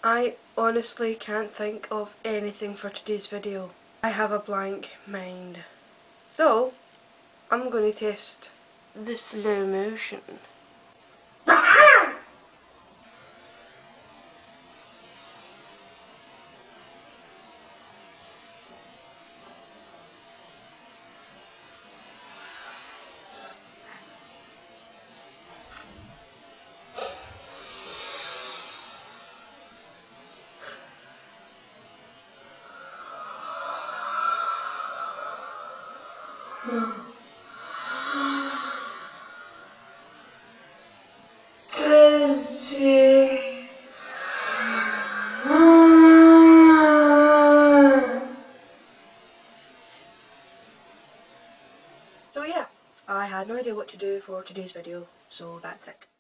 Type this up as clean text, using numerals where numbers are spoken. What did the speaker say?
I honestly can't think of anything for today's video. I have a blank mind. So, I'm going to test the slow motion. So yeah, I had no idea what to do for today's video, so that's it.